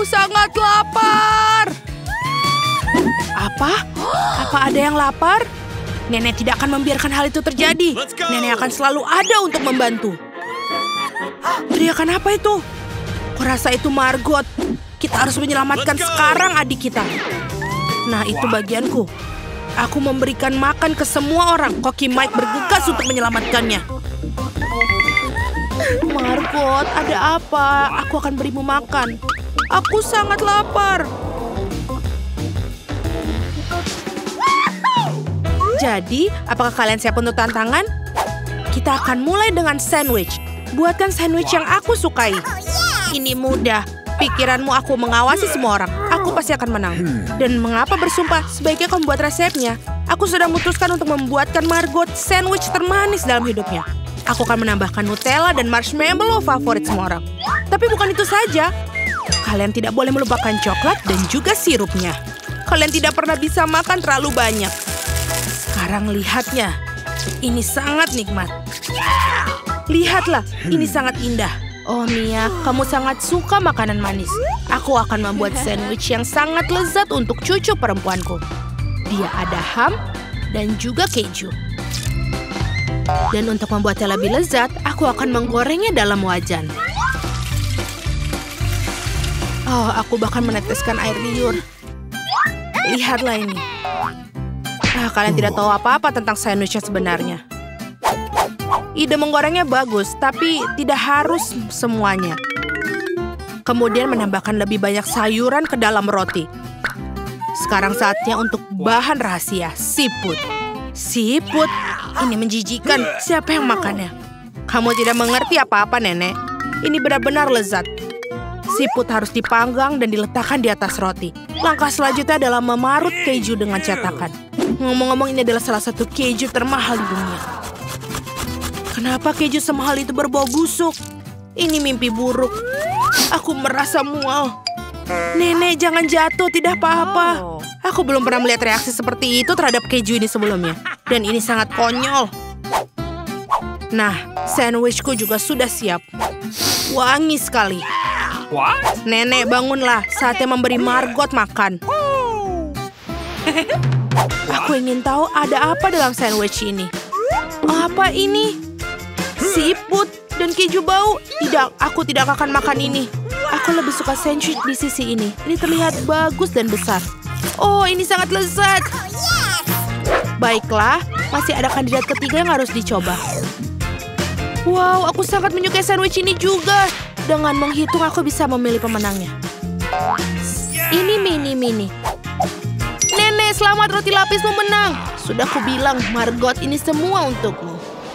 sangat lapar. Apa? Apa ada yang lapar? Nenek tidak akan membiarkan hal itu terjadi. Nenek akan selalu ada untuk membantu. Teriakan apa itu? Kurasa itu Margot. Kita harus menyelamatkan sekarang adik kita. Nah, itu bagianku. Aku memberikan makan ke semua orang. Koki Mike bergegas untuk menyelamatkannya. Margot, ada apa? Aku akan berimu makan. Aku sangat lapar. Jadi, apakah kalian siap untuk tantangan? Kita akan mulai dengan sandwich. Buatkan sandwich yang aku sukai. Ini mudah. Pikiranmu aku mengawasi semua orang. Aku pasti akan menang. Dan mengapa bersumpah? Sebaiknya kau membuat resepnya. Aku sudah memutuskan untuk membuatkan Margot sandwich termanis dalam hidupnya. Aku akan menambahkan Nutella dan marshmallow favorit semua orang. Tapi bukan itu saja. Kalian tidak boleh melupakan coklat dan juga sirupnya. Kalian tidak pernah bisa makan terlalu banyak. Sekarang lihatnya. Ini sangat nikmat. Lihatlah, ini sangat indah. Oh Mia, kamu sangat suka makanan manis. Aku akan membuat sandwich yang sangat lezat untuk cucu perempuanku. Dia ada ham dan juga keju. Dan untuk membuatnya lebih lezat, aku akan menggorengnya dalam wajan. Oh, aku bahkan meneteskan air liur. Lihatlah ini. Kalian tidak tahu apa-apa tentang sandwich yang sebenarnya. Ide menggorengnya bagus, tapi tidak harus semuanya. Kemudian menambahkan lebih banyak sayuran ke dalam roti. Sekarang saatnya untuk bahan rahasia, siput. Siput? Ini menjijikan. Siapa yang makannya? Kamu tidak mengerti apa-apa, Nenek. Ini benar-benar lezat. Siput harus dipanggang dan diletakkan di atas roti. Langkah selanjutnya adalah memarut keju dengan cetakan. Ngomong-ngomong, ini adalah salah satu keju termahal di dunia. Kenapa keju semahal itu berbau busuk? Ini mimpi buruk. Aku merasa mual. Nenek, jangan jatuh, tidak apa-apa. Aku belum pernah melihat reaksi seperti itu terhadap keju ini sebelumnya. Dan ini sangat konyol. Nah, sandwichku juga sudah siap. Wangi sekali. Nenek, bangunlah. Saatnya memberi Margot makan. Aku ingin tahu ada apa dalam sandwich ini. Apa ini? Siput dan keju bau. Tidak, aku tidak akan makan ini. Aku lebih suka sandwich di sisi ini. Ini terlihat bagus dan besar. Oh, ini sangat lezat. Baiklah, masih ada kandidat ketiga yang harus dicoba. Wow, aku sangat menyukai sandwich ini juga. Dengan menghitung, aku bisa memilih pemenangnya. Ini mini. Nenek, selamat, roti lapismu menang. Sudah kubilang, Margot, ini semua untukmu.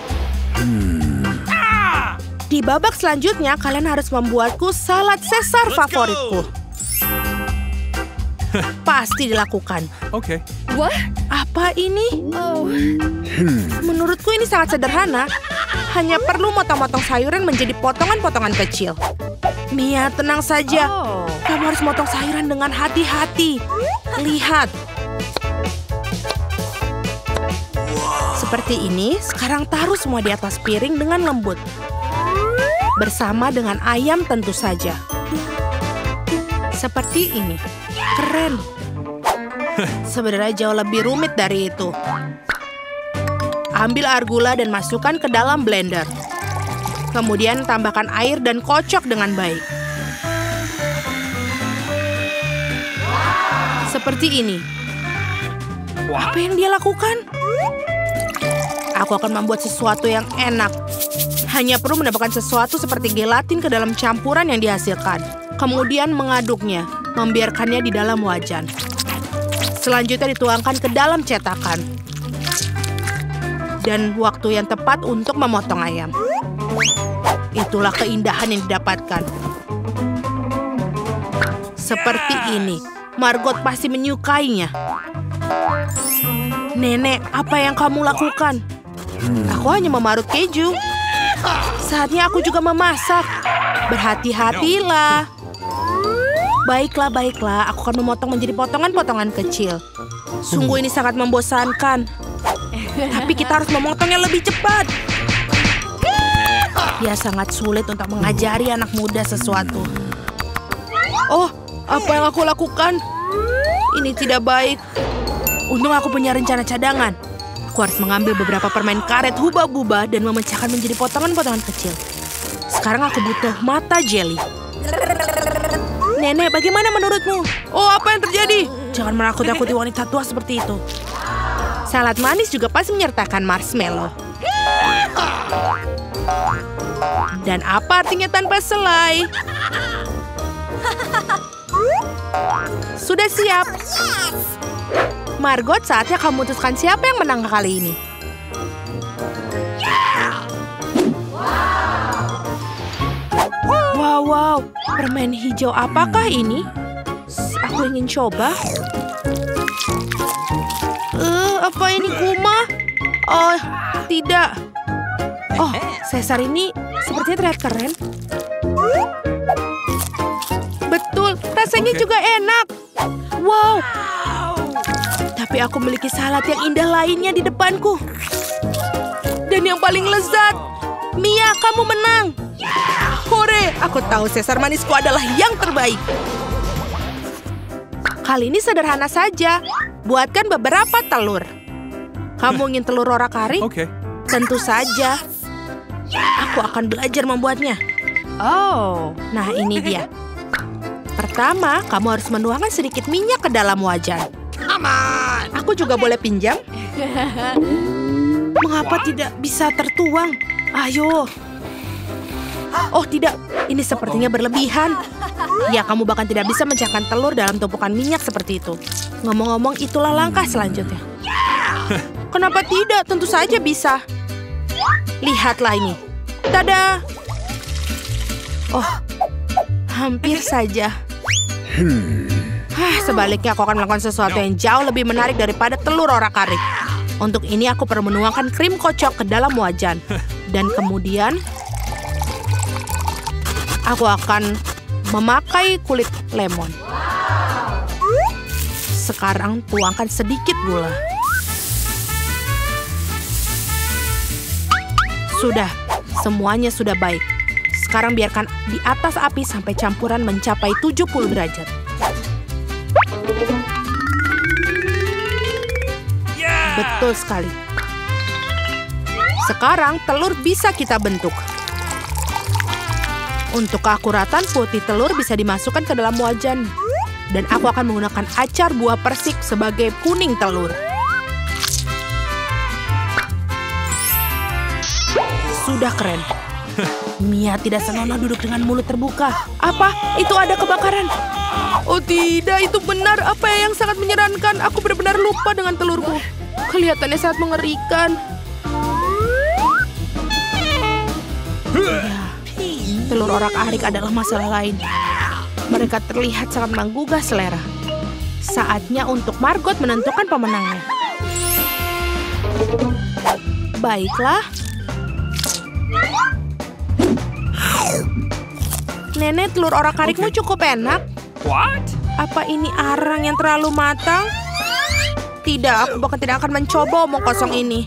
Di babak selanjutnya, kalian harus membuatku salad Caesar favoritku. Pasti dilakukan. Oke. Wah, apa ini? Menurutku ini sangat sederhana. Hanya perlu motong-motong sayuran menjadi potongan-potongan kecil. Mia, tenang saja. Kamu harus motong sayuran dengan hati-hati. Lihat. Seperti ini, sekarang taruh semua di atas piring dengan lembut. Bersama dengan ayam tentu saja. Seperti ini. Keren. Sebenarnya jauh lebih rumit dari itu. Ambil air gula dan masukkan ke dalam blender. Kemudian tambahkan air dan kocok dengan baik. Seperti ini. Apa yang dia lakukan? Aku akan membuat sesuatu yang enak. Hanya perlu menambahkan sesuatu seperti gelatin ke dalam campuran yang dihasilkan. Kemudian mengaduknya, membiarkannya di dalam wajan. Selanjutnya dituangkan ke dalam cetakan. Dan waktu yang tepat untuk memotong ayam. Itulah keindahan yang didapatkan. Seperti ini. Margot pasti menyukainya. Nenek, apa yang kamu lakukan? Aku hanya memarut keju. Saatnya aku juga memasak. Berhati-hatilah. Baiklah. Aku akan memotong menjadi potongan-potongan kecil. Sungguh ini sangat membosankan. Tapi kita harus memotongnya lebih cepat. Ya, sangat sulit untuk mengajari anak muda sesuatu. Oh, Apa yang aku lakukan? Ini tidak baik. Untung aku punya rencana cadangan. Aku harus mengambil beberapa permen karet hubah-bubah dan memecahkan menjadi potongan-potongan kecil. Sekarang aku butuh mata jelly. Nenek, bagaimana menurutmu? Oh, apa yang terjadi? Jangan menakut-nakuti wanita tua seperti itu. Salad manis juga pasti menyertakan marshmallow. Dan apa artinya tanpa selai? Sudah siap. Margot, saatnya kamu memutuskan siapa yang menang kali ini. Wow, permen hijau apakah ini? Aku ingin coba. Apa ini Kuma? Oh, tidak. Oh, Caesar ini sepertinya terlihat keren. Betul, rasanya juga enak. Wow. Tapi aku memiliki salad yang indah lainnya di depanku. Dan yang paling lezat. Mia, kamu menang. Hore, aku tahu Caesar manisku adalah yang terbaik. Kali ini sederhana saja. Buatkan beberapa telur. Kamu ingin telur orak-arik? Oke. Tentu saja. Aku akan belajar membuatnya. Oh, nah ini dia. Pertama, kamu harus menuangkan sedikit minyak ke dalam wajan. Come on. Aku juga boleh pinjam? Mengapa tidak bisa tertuang? Ayo. Oh tidak, ini sepertinya berlebihan. Ya, kamu bahkan tidak bisa mencahkan telur dalam tumpukan minyak seperti itu. Ngomong-ngomong, itulah langkah selanjutnya. Kenapa tidak? Tentu saja bisa. Lihatlah ini. Tada! Oh, hampir saja. Sebaliknya, aku akan melakukan sesuatu yang jauh lebih menarik daripada telur orak-arik. Untuk ini, aku perlu menuangkan krim kocok ke dalam wajan. Dan kemudian, aku akan memakai kulit lemon. Sekarang tuangkan sedikit gula. Sudah, semuanya sudah baik. Sekarang biarkan di atas api sampai campuran mencapai 70 derajat. Betul sekali. Sekarang telur bisa kita bentuk. Untuk keakuratan, putih telur bisa dimasukkan ke dalam wajan. Dan aku akan menggunakan acar buah persik sebagai kuning telur. Sudah keren. Mia tidak senonoh duduk dengan mulut terbuka. Apa? Itu ada kebakaran. Oh tidak, itu benar. Apa yang sangat menyerankan. Aku benar-benar lupa dengan telurku. Kelihatannya sangat mengerikan. Ya, telur orak-arik adalah masalah lain. Mereka terlihat sangat menggugah selera. Saatnya untuk Margot menentukan pemenangnya. Baiklah. Nenek, telur orak-arikmu cukup enak. What? Apa ini arang yang terlalu matang? Tidak, aku bahkan tidak akan mencoba omong kosong ini.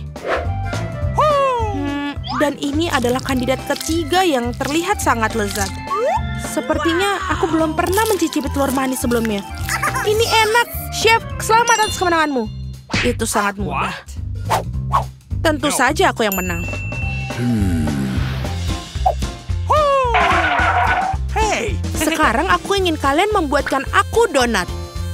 Dan ini adalah kandidat ketiga yang terlihat sangat lezat. Sepertinya aku belum pernah mencicipi telur manis sebelumnya. Ini enak. Chef, selamat atas kemenanganmu. Itu sangat mudah. Tentu saja aku yang menang. Hey. Sekarang aku ingin kalian membuatkan aku donat.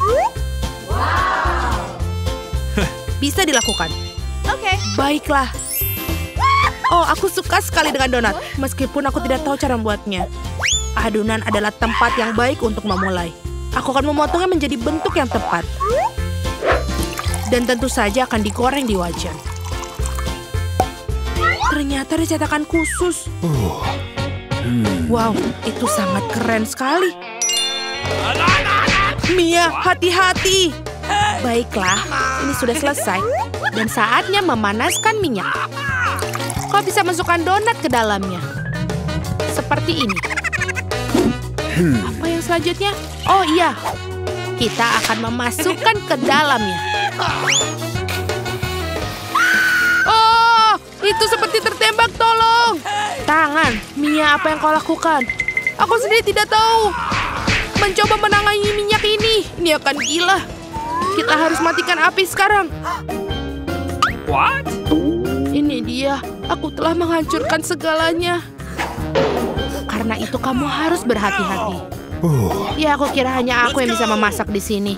Bisa dilakukan. Oke. Baiklah. Oh, aku suka sekali dengan donat. Meskipun aku tidak tahu cara membuatnya. Adonan adalah tempat yang baik untuk memulai. Aku akan memotongnya menjadi bentuk yang tepat. Dan tentu saja akan digoreng di wajan. Ternyata ada cetakan khusus. Wow, itu sangat keren sekali. Mia, hati-hati. Baiklah, ini sudah selesai. Dan saatnya memanaskan minyak. Kau bisa masukkan donat ke dalamnya. Seperti ini. Apa yang selanjutnya? Oh iya, kita akan memasukkan ke dalamnya. Oh, itu seperti tertembak, tolong. Tangan, Mia, apa yang kau lakukan? Aku sendiri tidak tahu. Mencoba menangani Ini akan gila. Kita harus matikan api sekarang. What? Ini dia. Aku telah menghancurkan segalanya. Karena itu kamu harus berhati-hati. Ya, aku kira hanya aku yang bisa memasak di sini.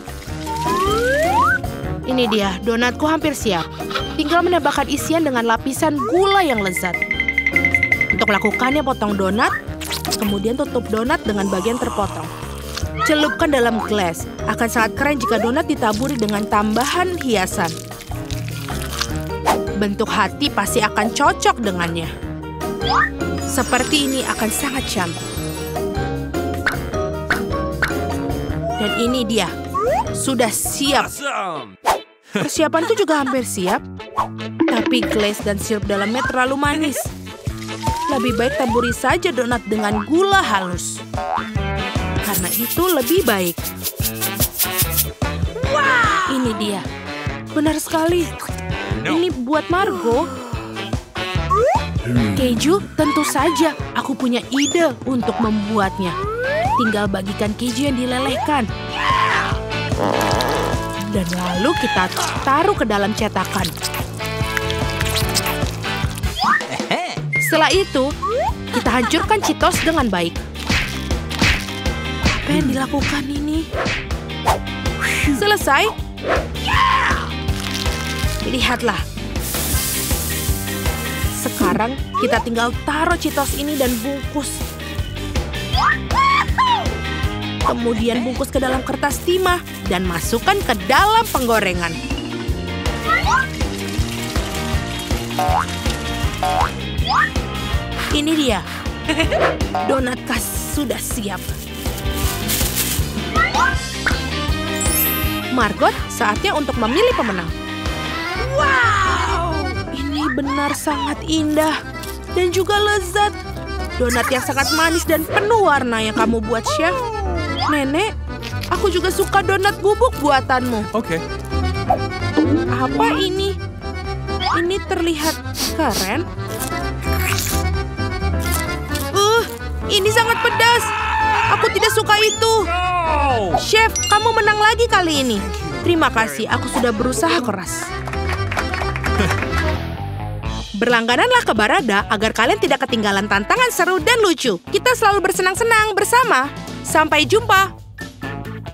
Ini dia, donatku hampir siap. Tinggal menambahkan isian dengan lapisan gula yang lezat. Untuk melakukannya, potong donat, kemudian tutup donat dengan bagian terpotong. Celupkan dalam gelas. Akan sangat keren jika donat ditaburi dengan tambahan hiasan. Bentuk hati pasti akan cocok dengannya. Seperti ini akan sangat cantik. Dan ini dia. Sudah siap. Awesome. Persiapanku juga hampir siap. Tapi glaze dan sirup dalamnya terlalu manis. Lebih baik taburi saja donat dengan gula halus. Karena itu lebih baik. Wow! Ini dia. Benar sekali. Ini buat Margo. Keju, tentu saja. Aku punya ide untuk membuatnya. Tinggal bagikan keju yang dilelehkan. Dan lalu kita taruh ke dalam cetakan. Setelah itu, kita hancurkan Cheetos dengan baik. Apa yang dilakukan ini? Selesai? Lihatlah. Sekarang kita tinggal taruh Cheetos ini dan bungkus. Kemudian bungkus ke dalam kertas timah dan masukkan ke dalam penggorengan. Ini dia. Donat khas sudah siap. Margot, saatnya untuk memilih pemenang. Wow! Ini benar sangat indah dan juga lezat. Donat yang sangat manis dan penuh warna yang kamu buat, Chef. Nenek, aku juga suka donat bubuk buatanmu. Okay. Apa ini? Ini terlihat keren. Ini sangat pedas. Aku tidak suka itu. No! Chef, kamu menang lagi kali ini. Terima kasih, aku sudah berusaha keras. Berlanggananlah ke Barada agar kalian tidak ketinggalan tantangan seru dan lucu. Kita selalu bersenang-senang bersama. Sampai jumpa.